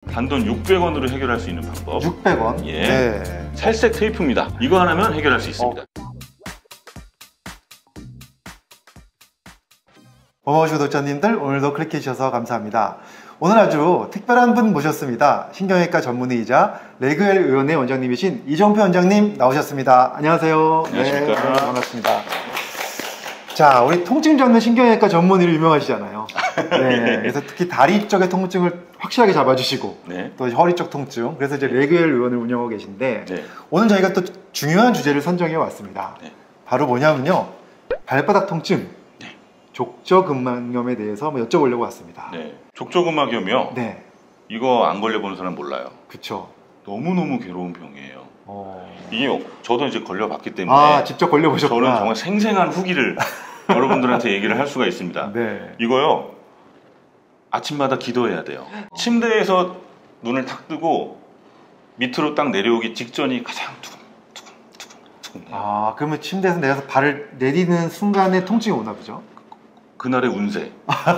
단돈 600원으로 해결할 수 있는 방법. 600원? 예. 네. 살색 테이프입니다. 이거 하나면 해결할 수 있습니다. 범어시 구독자님들, 오늘도 클릭해 주셔서 감사합니다. 오늘 아주 특별한 분 모셨습니다. 신경외과 전문의이자 레그웰 의원회 원장님이신 이종표 원장님 나오셨습니다. 안녕하세요. 안녕하십니까. 네, 반갑습니다. 자, 우리 통증 잡는 신경외과 전문의로 유명하시잖아요. 네, 그래서 특히 다리 쪽의 통증을 확실하게 잡아주시고, 네. 또 허리 쪽 통증, 그래서 이제 레그웰 의원을 운영하고 계신데, 네. 오늘 저희가 또 중요한 주제를 선정해 왔습니다. 네. 바로 뭐냐면요, 발바닥 통증, 네. 족저근막염에 대해서 한번 여쭤보려고 왔습니다. 네. 족저근막염이요? 네. 이거 안 걸려보는 사람 몰라요. 그쵸. 너무너무 괴로운 병이에요. 이게 저도 이제 걸려봤기 때문에 아, 직접 걸려보셨구나. 저는 정말 생생한 후기를 여러분들한테 얘기를 할 수가 있습니다. 네. 이거요, 아침마다 기도해야 돼요. 침대에서 눈을 탁 뜨고 밑으로 딱 내려오기 직전이 가장 두근두근. 아, 그러면 침대에서 내려서 발을 내리는 순간에 통증이 오나 보죠? 그날의 운세.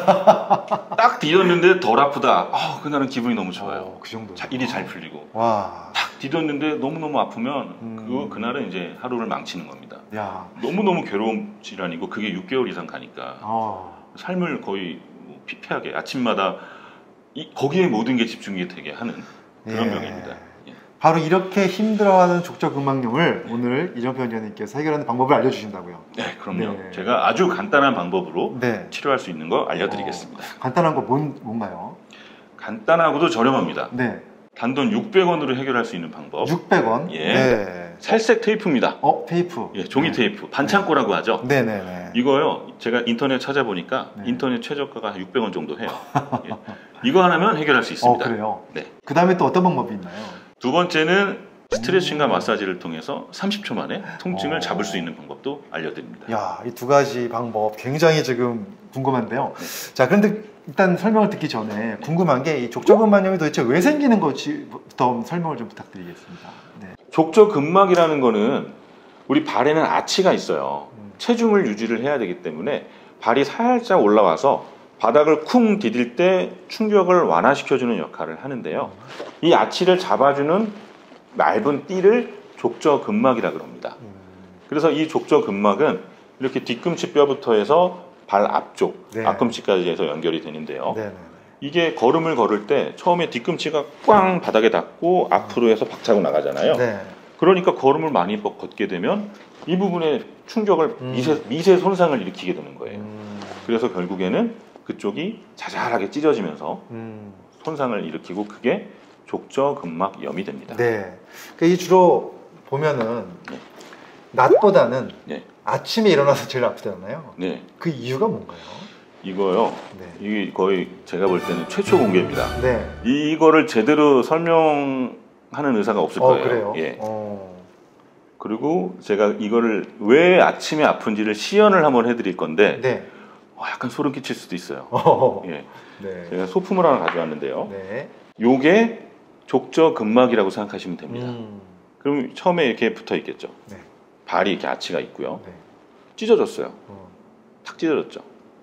딱 디뎠는데 덜 아프다. 그날은 기분이 너무 좋아요. 그 정도. 일이 잘 풀리고. 와. 딱 디뎠는데 너무너무 아프면 그날은 이제 하루를 망치는 겁니다. 야. 너무너무 괴로운 질환이고 그게 6개월 이상 가니까 삶을 거의 피폐하게 아침마다 거기에 모든 게 집중이 되게 하는 그런 병입니다. 예. 바로 이렇게 힘들어하는 족저근막염을 오늘 이종표 원장님께서 해결하는 방법을 알려주신다고요? 네, 그럼요. 네. 제가 아주 간단한 방법으로 네. 치료할 수 있는 거 알려드리겠습니다. 간단한 거 뭔가요? 간단하고도 저렴합니다. 네. 단돈 600원으로 해결할 수 있는 방법. 600원? 예. 네. 살색 테이프입니다. 테이프. 예, 종이 테이프. 반창고라고 하죠. 네네네. 이거요, 제가 인터넷 찾아보니까 인터넷 최저가가 600원 정도 해요. 예. 이거 하나면 해결할 수 있습니다. 그래요? 네. 그 다음에 또 어떤 방법이 있나요? 두 번째는 스트레칭과 마사지를 통해서 30초 만에 통증을 잡을 수 있는 방법도 알려드립니다. 야, 이 두 가지 방법 굉장히 지금 궁금한데요. 자, 그런데 일단 설명을 듣기 전에 궁금한 게 이 족저근막염이 도대체 왜 생기는 건지부터 설명을 좀 부탁드리겠습니다. 네. 족저근막이라는 거는 우리 발에는 아치가 있어요. 체중을 유지를 해야 되기 때문에 발이 살짝 올라와서 바닥을 쿵 디딜 때 충격을 완화시켜주는 역할을 하는데요. 이 아치를 잡아주는 얇은 띠를 족저근막이라고 합니다. 그래서 이 족저근막은 이렇게 뒤꿈치 뼈부터 해서 발 앞쪽, 네. 앞꿈치까지 해서 연결이 되는데요. 네네. 이게 걸음을 걸을 때 처음에 뒤꿈치가 꽝 바닥에 닿고 앞으로 해서 박차고 나가잖아요. 네. 그러니까 걸음을 많이 걷게 되면 이 부분에 충격을 미세 손상을 일으키게 되는 거예요. 그래서 결국에는 그쪽이 자잘하게 찢어지면서 손상을 일으키고 그게 족저근막염이 됩니다. 네. 그러니까 이 주로 보면은 낮보다는 아침에 일어나서 제일 아프잖아요. 네. 그 이유가 뭔가요? 이거요. 네. 이게 거의 제가 볼 때는 최초 공개입니다. 네. 이거를 제대로 설명하는 의사가 없을 거예요. 그래요? 예. 그리고 제가 이거를 왜 아침에 아픈지를 시연을 한번 해드릴 건데 네. 약간 소름 끼칠 수도 있어요. 예. 네. 제가 소품을 하나 가져왔는데요. 네. 요게 족저근막이라고 생각하시면 됩니다. 그럼 처음에 이렇게 붙어 있겠죠. 네. 발이 이렇게 아치가 있고요. 네. 찢어졌어요. 탁 찢어졌죠.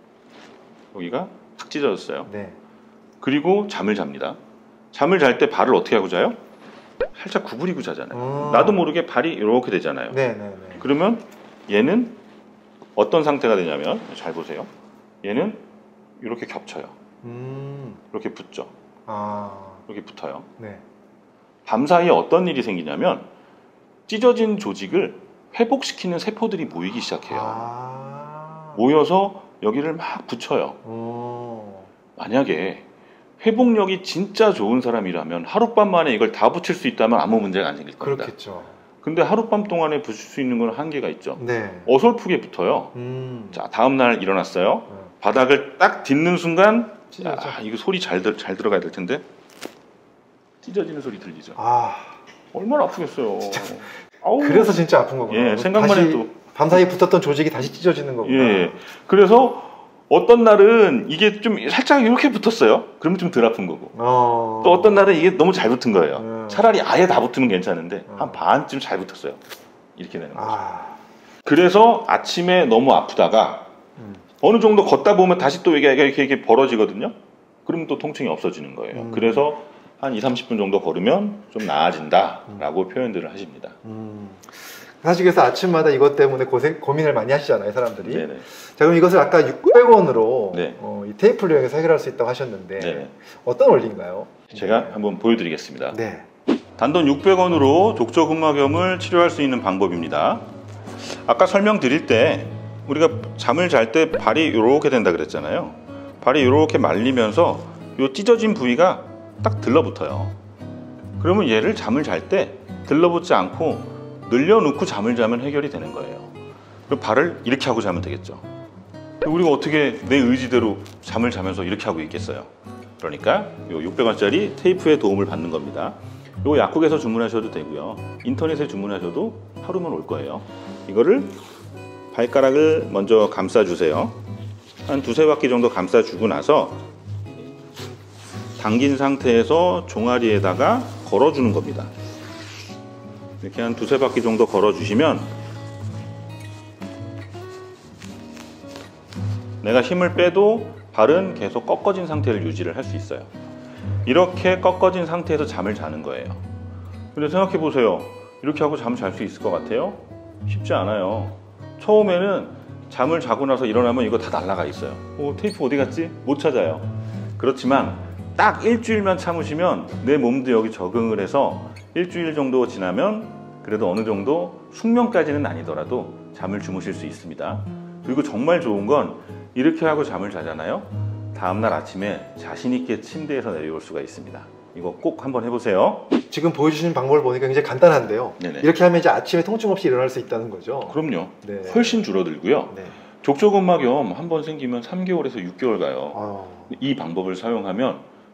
여기가 탁 찢어졌어요. 네. 그리고 잠을 잡니다. 잠을 잘 때 발을 어떻게 하고 자요? 살짝 구부리고 자잖아요. 나도 모르게 발이 이렇게 되잖아요. 네, 네, 네. 그러면 얘는 어떤 상태가 되냐면 잘 보세요. 얘는 이렇게 겹쳐요. 이렇게 붙죠. 이렇게 붙어요. 네. 밤사이에 어떤 일이 생기냐면 찢어진 조직을 회복시키는 세포들이 모이기 시작해요. 모여서 여기를 막 붙여요. 만약에 회복력이 진짜 좋은 사람이라면 하룻밤 만에 이걸 다 붙일 수 있다면 아무 문제가 안 생길 겁니다. 그렇겠죠. 근데 하룻밤 동안에 붙일 수 있는 건 한계가 있죠. 네. 어설프게 붙어요. 자, 다음날 일어났어요. 바닥을 딱 딛는 순간 이거 소리 잘 들어가야 될 텐데 찢어지는 소리 들리죠. 얼마나 아프겠어요. 그래서 진짜 아픈 거구나. 예, 생각만 해도 밤사이에 붙었던 조직이 다시 찢어지는 거구나. 예. 그래서 어떤 날은 이게 좀 살짝 이렇게 붙었어요. 그러면 좀 덜 아픈 거고. 또 어떤 날은 이게 너무 잘 붙은 거예요. 차라리 아예 다 붙으면 괜찮은데 한 반쯤 잘 붙었어요. 이렇게 되는 거죠. 그래서 아침에 너무 아프다가 어느 정도 걷다 보면 다시 또 이게 벌어지거든요. 그러면 또 통증이 없어지는 거예요. 그래서 한 30분 정도 걸으면 좀 나아진다라고 표현들을 하십니다. 사실 그래서 아침마다 이것 때문에 고민을 많이 하시잖아요, 사람들이. 네네. 자, 그럼 이것을 아까 600원으로 네. 이 테이프를 이용해서 해결할 수 있다고 하셨는데 네네. 어떤 원리인가요? 제가 한번 보여드리겠습니다. 네. 단돈 600원으로 족저근막염을 치료할 수 있는 방법입니다. 아까 설명드릴 때 우리가 잠을 잘 때 발이 이렇게 된다 그랬잖아요. 발이 이렇게 말리면서 이 찢어진 부위가 딱 들러붙어요. 그러면 얘를 잠을 잘 때 들러붙지 않고 늘려놓고 잠을 자면 해결이 되는 거예요. 그럼 발을 이렇게 하고 자면 되겠죠. 우리가 어떻게 내 의지대로 잠을 자면서 이렇게 하고 있겠어요. 그러니까 이 600원짜리 테이프의 도움을 받는 겁니다. 이거 약국에서 주문하셔도 되고요. 인터넷에 주문하셔도 하루면 올 거예요. 이거를 발가락을 먼저 감싸주세요. 한 두세 바퀴 정도 감싸주고 나서 당긴 상태에서 종아리에다가 걸어주는 겁니다. 이렇게 한 두세 바퀴 정도 걸어주시면 내가 힘을 빼도 발은 계속 꺾어진 상태를 유지를 할 수 있어요. 이렇게 꺾어진 상태에서 잠을 자는 거예요. 근데 생각해 보세요. 이렇게 하고 잠을 잘 수 있을 것 같아요? 쉽지 않아요. 처음에는 잠을 자고 나서 일어나면 이거 다 날아가 있어요. 테이프 어디 갔지? 못 찾아요. 그렇지만 딱 일주일만 참으시면 내 몸도 여기 적응을 해서 일주일 정도 지나면 그래도 어느 정도 숙면까지는 아니더라도 잠을 주무실 수 있습니다. 그리고 정말 좋은 건 이렇게 하고 잠을 자잖아요. 다음날 아침에 자신 있게 침대에서 내려올 수가 있습니다. 이거 꼭 한번 해보세요. 지금 보여주신 방법을 보니까 굉장히 간단한데요. 네네. 이렇게 하면 이제 아침에 통증 없이 일어날 수 있다는 거죠. 그럼요. 네. 훨씬 줄어들고요. 네. 족저근막염 한 번 생기면 3개월에서 6개월 가요. 이 방법을 사용하면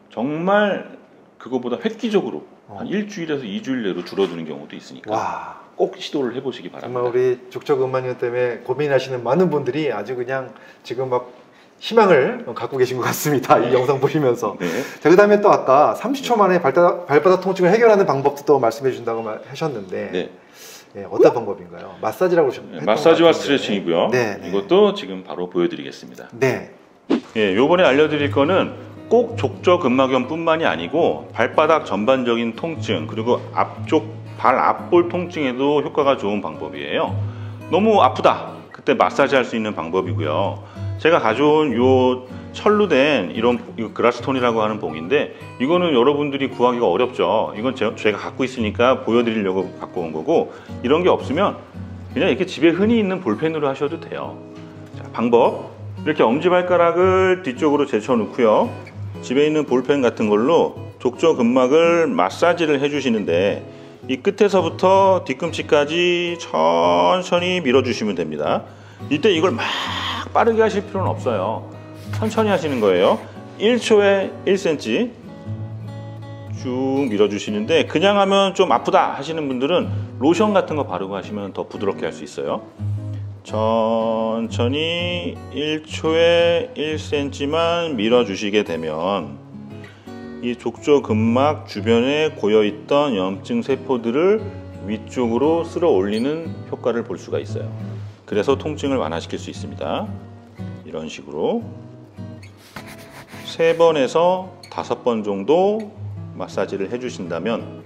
정말 그거보다 획기적으로 한 일주일에서 2주일 내로 줄어드는 경우도 있으니까 와. 꼭 시도를 해보시기 바랍니다. 정말 우리 족저근막염 때문에 고민하시는 많은 분들이 아주 그냥 지금 막 희망을 갖고 계신 것 같습니다. 이 영상 보시면서. 네. 자, 그 다음에 또 아까 30초 만에 발바닥 통증을 해결하는 방법도 또 말씀해 주신다고 하셨는데 네. 네, 어떤 방법인가요? 마사지라고 하셨나요? 마사지와 스트레칭이고요. 네, 네. 이것도 지금 바로 보여드리겠습니다. 네. 예, 요번에 알려드릴 거는 꼭 족저근막염뿐만이 아니고 발바닥 전반적인 통증 그리고 앞쪽 발 앞볼 통증에도 효과가 좋은 방법이에요. 너무 아프다 그때 마사지 할 수 있는 방법이고요. 제가 가져온 요 철로 된 이거 그라스톤이라고 하는 봉인데 이거는 여러분들이 구하기가 어렵죠. 이건 제가 갖고 있으니까 보여드리려고 갖고 온 거고, 이런 게 없으면 그냥 이렇게 집에 흔히 있는 볼펜으로 하셔도 돼요. 자, 방법, 이렇게 엄지발가락을 뒤쪽으로 제쳐 놓고요, 집에 있는 볼펜 같은 걸로 족저근막을 마사지를 해주시는데 이 끝에서부터 뒤꿈치까지 천천히 밀어주시면 됩니다. 이때 이걸 막 빠르게 하실 필요는 없어요. 천천히 하시는 거예요. 1초에 1cm 쭉 밀어주시는데, 그냥 하면 좀 아프다 하시는 분들은 로션 같은 거 바르고 하시면 더 부드럽게 할 수 있어요. 천천히 1초에 1cm만 밀어주시게 되면 이 족저근막 주변에 고여있던 염증 세포들을 위쪽으로 쓸어 올리는 효과를 볼 수가 있어요. 그래서 통증을 완화시킬 수 있습니다. 이런 식으로 3번에서 5번 정도 마사지를 해주신다면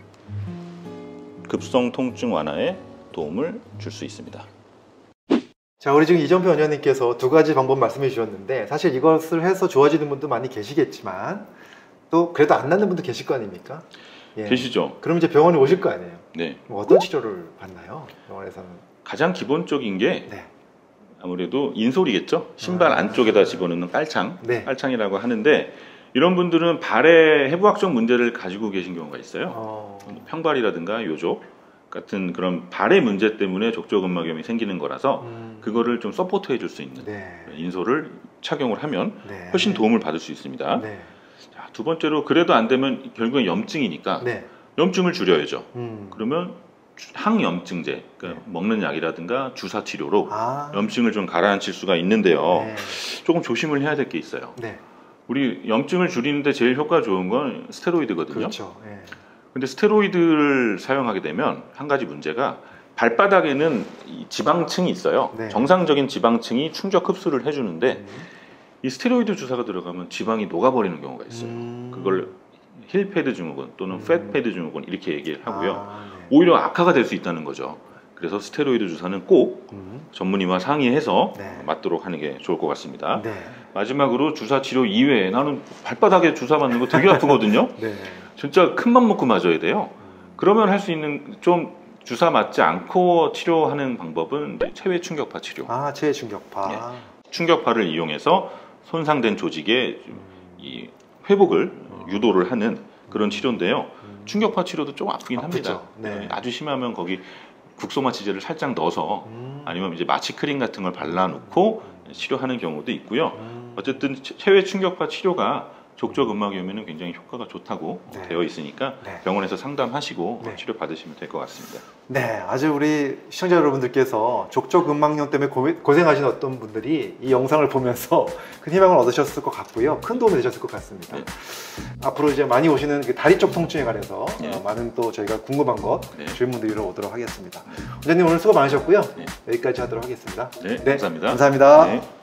급성 통증 완화에 도움을 줄 수 있습니다. 자, 우리 지금 이정표 원장님께서 2가지 방법 말씀해 주셨는데, 사실 이것을 해서 좋아지는 분도 많이 계시겠지만 또 그래도 안 낫는 분도 계실 거 아닙니까? 예. 계시죠? 그럼 이제 병원에 오실 거 아니에요? 네. 어떤 치료를 받나요? 병원에서는? 가장 기본적인 게 네. 아무래도 인솔이겠죠. 신발 안쪽에다 집어넣는 깔창, 네. 깔창이라고 하는데, 이런 분들은 발에 해부학적 문제를 가지고 계신 경우가 있어요. 평발이라든가 요족 같은 그런 발의 문제 때문에 족저근막염이 생기는 거라서 그거를 좀 서포트해 줄 수 있는 네. 인솔을 착용을 하면 네. 훨씬 도움을 받을 수 있습니다. 네. 자, 두 번째로, 그래도 안 되면 결국엔 염증이니까 네. 염증을 줄여야죠. 그러면 항염증제, 그러니까 네. 먹는 약이라든가 주사 치료로 염증을 좀 가라앉힐 수가 있는데요. 네. 조금 조심을 해야 될 게 있어요. 네. 우리 염증을 줄이는데 제일 효과 좋은 건 스테로이드거든요. 그렇죠. 네. 근데 스테로이드를 사용하게 되면 한 가지 문제가, 발바닥에는 이 지방층이 있어요. 네. 정상적인 지방층이 충족 흡수를 해주는데 이 스테로이드 주사가 들어가면 지방이 녹아버리는 경우가 있어요. 그걸 힐 패드 증후군 또는 팻 패드 증후군 이렇게 얘기를 하고요. 네. 오히려 악화가 될 수 있다는 거죠. 그래서 스테로이드 주사는 꼭 전문의와 상의해서 네. 맞도록 하는 게 좋을 것 같습니다. 네. 마지막으로 주사 치료 이외에 나는 발바닥에 주사 맞는 거 되게 아프거든요. 네. 진짜 큰 맘 먹고 맞아야 돼요. 그러면 할 수 있는 좀 주사 맞지 않고 치료하는 방법은 이제 체외 충격파 치료. 아, 체외 충격파. 네. 충격파를 이용해서 손상된 조직의 이 회복을 유도를 하는 그런 치료인데요. 충격파 치료도 좀 아프긴 합니다. 아프죠. 네. 아주 심하면 거기 국소마취제를 살짝 넣어서 아니면 이제 마취 크림 같은 걸 발라놓고 치료하는 경우도 있고요. 어쨌든 체외 충격파 치료가 족저근막염에는 굉장히 효과가 좋다고 네. 되어 있으니까 네. 병원에서 상담하시고 네. 치료 받으시면 될 것 같습니다. 네, 아주 우리 시청자 여러분들께서 족저근막염 때문에 고생하신 어떤 분들이 이 영상을 보면서 큰 희망을 얻으셨을 것 같고요. 큰 도움이 되셨을 것 같습니다. 네. 앞으로 이제 많이 오시는 그 다리 쪽 통증에 관해서 네. 많은 또 저희가 궁금한 것 네. 질문 드리러 오도록 하겠습니다. 원장님 오늘 수고 많으셨고요. 네. 여기까지 하도록 하겠습니다. 네, 감사합니다. 감사합니다. 네.